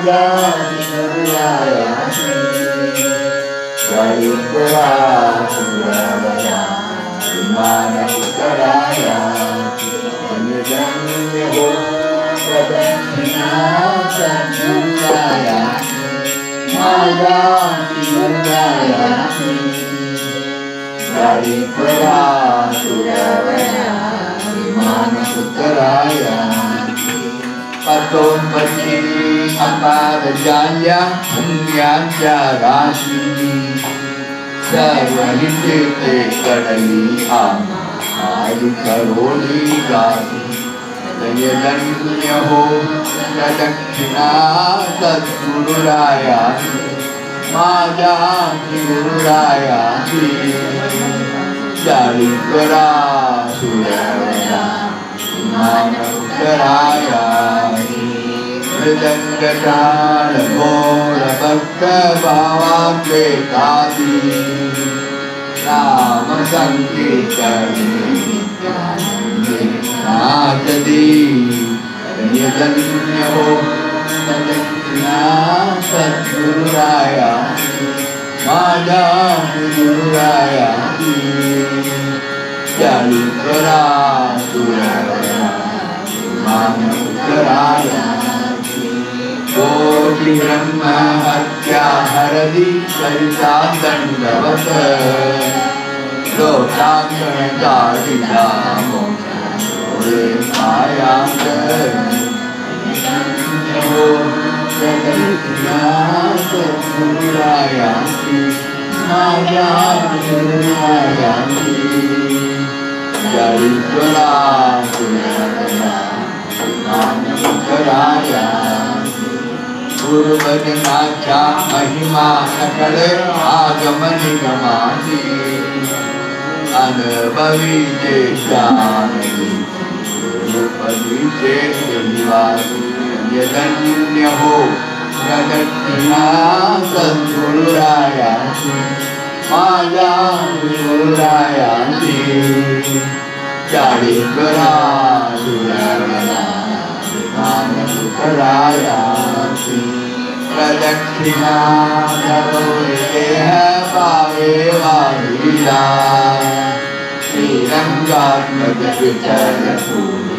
Patom pati aparajanya punyanya rasi sarvahitete kadali ayu karoli rasi dayadanya ho pradakshina satgururaya maja gururaya jalipara suravana Manavkaraya Mridangakala Gora Bhakta Bhavakvetadi Nama Sankirtani Natadi Yadanyavo Nadakshina Satgururaya Maja Gururaya Jalipara Suravana Manavkaraya Koti Brahma Hatya Haradi Sarita Dandavata Lokankana Kadita Mokya Mayanga Namo Jagatina Satgururaya Maya Gururaya Jalipara Suravana Manavkaraya Guru Bhajanacha Mahima Sakale Agamani Gamati Anubhavi Jeshani Guru Padvite Nivasi Yadanya Ho Pradakshina Satgururaya Maja Gururaya Jalipara Suravana Manavkaraya Pradakshina Dharoreha Bhave Vahila Srirangatmaka Vichara